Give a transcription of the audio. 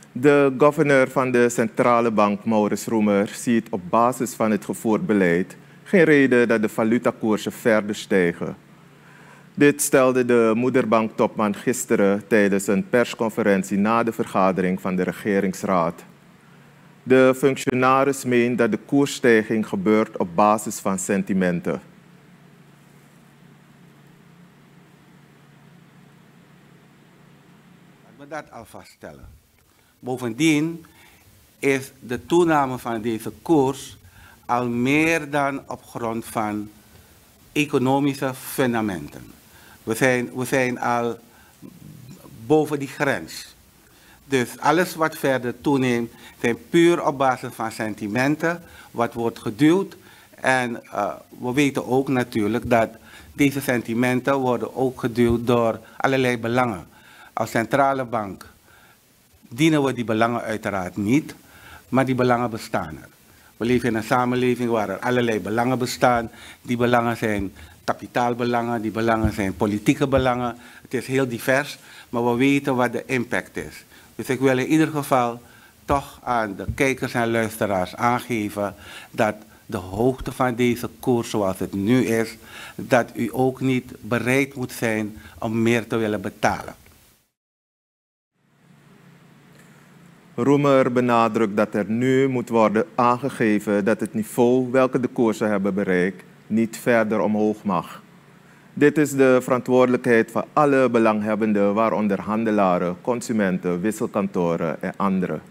De governor van de Centrale Bank, Maurice Roemer, ziet op basis van het gevoerd beleid geen reden dat de valutakoersen verder stijgen. Dit stelde de moederbanktopman gisteren tijdens een persconferentie na de vergadering van de regeringsraad. De functionaris meent dat de koersstijging gebeurt op basis van sentimenten. Laten we dat alvast stellen. Bovendien is de toename van deze koers al meer dan op grond van economische fundamenten. We zijn al boven die grens. Dus alles wat verder toeneemt, zijn puur op basis van sentimenten, wat wordt geduwd. En we weten ook natuurlijk dat deze sentimenten worden ook geduwd door allerlei belangen. Als centrale bank dienen we die belangen uiteraard niet, maar die belangen bestaan er. We leven in een samenleving waar er allerlei belangen bestaan. Die belangen zijn kapitaalbelangen, die belangen zijn politieke belangen. Het is heel divers, maar we weten wat de impact is. Dus ik wil in ieder geval toch aan de kijkers en luisteraars aangeven dat de hoogte van deze koers zoals het nu is, dat u ook niet bereid moet zijn om meer te willen betalen. Roemer benadrukt dat er nu moet worden aangegeven dat het niveau welke de koersen hebben bereikt niet verder omhoog mag. Dit is de verantwoordelijkheid van alle belanghebbenden, waaronder handelaren, consumenten, wisselkantoren en anderen.